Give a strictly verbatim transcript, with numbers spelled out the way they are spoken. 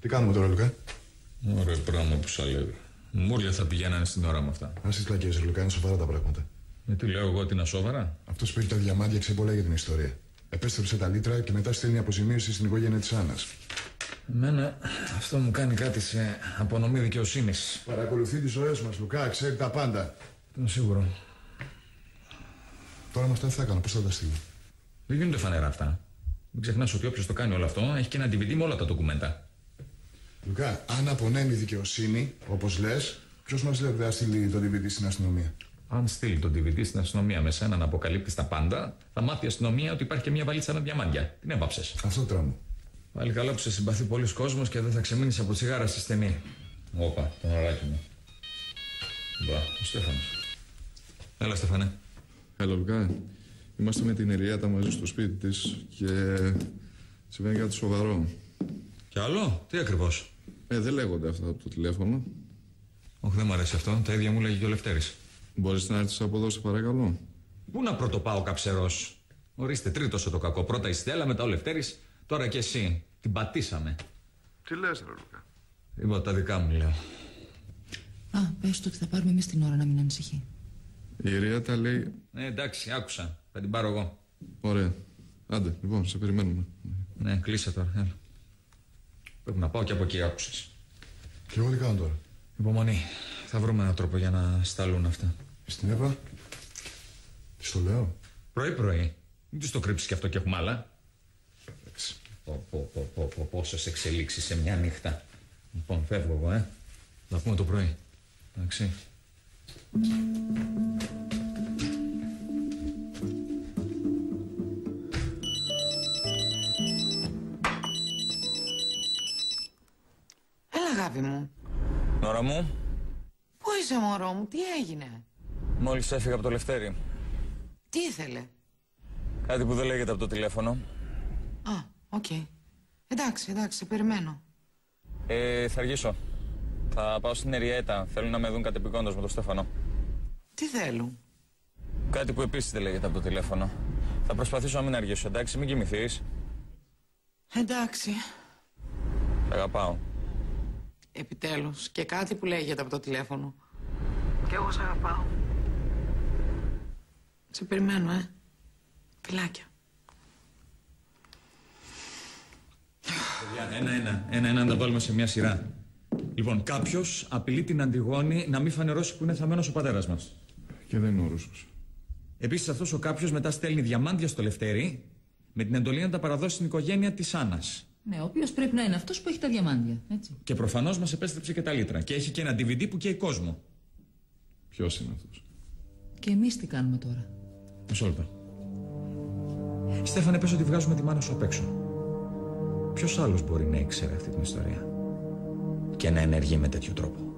Τι κάνουμε τώρα, Λουκά? Ωραία πράγμα που σα λέω. Μούρια θα πηγαίνανε στην ώρα με αυτά. Α τις πλακίες, Λουκά, είναι σοβαρά τα πράγματα. Με τι λέω εγώ ότι είναι σοβαρά? Αυτός που έχει τα διαμάντια ξέρει πολλά για την ιστορία. Επέστρεψε τα λίτρα και μετά στέλνει αποζημίωση στην οικογένεια της Άννας. Εμένα αυτό μου κάνει κάτι σε απονομή δικαιοσύνης. Παρακολουθεί τις ζωές μας, Λουκά, ξέρει τα πάντα. Είναι σίγουρο. Τώρα με αυτά τι θα κάνω, πώς θα τα στείλω? Δεν γίνονται φανερά αυτά. Μην ξεχνάς ότι όποιος το κάνει όλο αυτό έχει και ένα ντι βι ντι με όλα τα ντοκουμέντα. Λουκά, αν απονέμει δικαιοσύνη, όπως λες, ποιος μας λέει ότι θα στείλει το ντι βι ντι στην αστυνομία? Αν στείλει το ντι βι ντι στην αστυνομία με σένα να αποκαλύπτει τα πάντα, θα μάθει η αστυνομία ότι υπάρχει και μια βαλίτσα με διαμάντια. Την έβαψες. Αυτό τράμω. Πάλι καλά που σε συμπαθεί πολλοί κόσμος και δεν θα ξεμείνεις από τσιγάρα στη στενή. Όπα, τον ωράκι μου. Μπα, ο Στέφανος. Έλα, Στέφανε. Έλα, Λουκά. Είμαστε με την Εριέτα μαζί στο σπίτι της και συμβαίνει κάτι σοβαρό. Κι άλλο, τι ακριβώς? Ε, δεν λέγονται αυτά από το τηλέφωνο. Όχι, δεν μου αρέσει αυτό. Τα ίδια μου λέγει και ο Λευτέρης. Μπορείς να έρθεις από εδώ, σε παρακαλώ? Πού να πρωτοπάω, καψερός? Ορίστε, τρίτος το κακό. Πρώτα η Στέλλα, μετά ο Λευτέρης, τώρα και εσύ. Την πατήσαμε. Τι λες, ρε Λουκά? Είπα τα δικά μου, λέω. Α, πες του ότι θα πάρουμε εμείς την ώρα, να μην ανησυχεί. Η Εριέτα λέει... Ναι, εντάξει, άκουσα. Θα την πάρω εγώ. Ωραία. Άντε, λοιπόν, σε περιμένουμε. Ναι, κλείσε τώρα. Έλα. Πρέπει να πάω και από εκεί, άκουσες. Και εγώ τι κάνω τώρα? Υπομονή. Θα βρούμε έναν τρόπο για να σταλούν αυτά. Στην Εύα, της το λέω. Πρωί-πρωί. Μην τους το κρύψεις κι αυτό και έχουμε άλλα. Πω, πω, πω, πω, πω, πόσες εξελίξεις σε μια νύχτα. Λοιπόν, φεύγω εγώ, ε. Θα πούμε το πρωί. Εντάξει. Έλα, αγάπη μου. Νόρα μου. Πού είσαι, μωρό μου, τι έγινε? Μόλις έφυγα από το Λευτέρι. Τι ήθελε? Κάτι που δεν λέγεται από το τηλέφωνο. Α, οκ. Okay. Εντάξει, εντάξει, σε περιμένω. Ε, θα αργήσω. Θα πάω στην Εριέτα. Θέλουν να με δουν κατεπηγόντως με τον Στέφανο. Τι θέλουν? Κάτι που επίσης δεν λέγεται από το τηλέφωνο. Θα προσπαθήσω να μην αργήσω, εντάξει, μην κοιμηθείς. Εντάξει. Σ' αγαπάω. Επιτέλους, και κάτι που λέγεται από το τηλέφωνο. Κι εγώ σ' αγαπάω. Σε περιμένω, ε. Φιλάκια. Ένα-ένα. Ένα-ένα να τα βάλουμε σε μια σειρά. Λοιπόν, κάποιος απειλεί την Αντιγόνη να μην φανερώσει που είναι θαμμένος ο πατέρας μας. Και δεν είναι ο Ρούσος. Επίσης, αυτός ο κάποιος μετά στέλνει διαμάντια στο Λευτέρι με την εντολή να τα παραδώσει στην οικογένεια της Άννας. Ναι, ο οποίος πρέπει να είναι αυτός που έχει τα διαμάντια, έτσι. Και προφανώς μας επέστρεψε και τα λίτρα. Και έχει και ένα ντι βι ντι που καίει κόσμο. Ποιος είναι αυτός? Και εμείς τι κάνουμε τώρα? Μισό λεπτό. Στέφανε, πες ότι βγάζουμε τη μάνα σου απ' έξω. Ποιος άλλος μπορεί να ήξερε αυτή την ιστορία και να ενεργεί με τέτοιο τρόπο?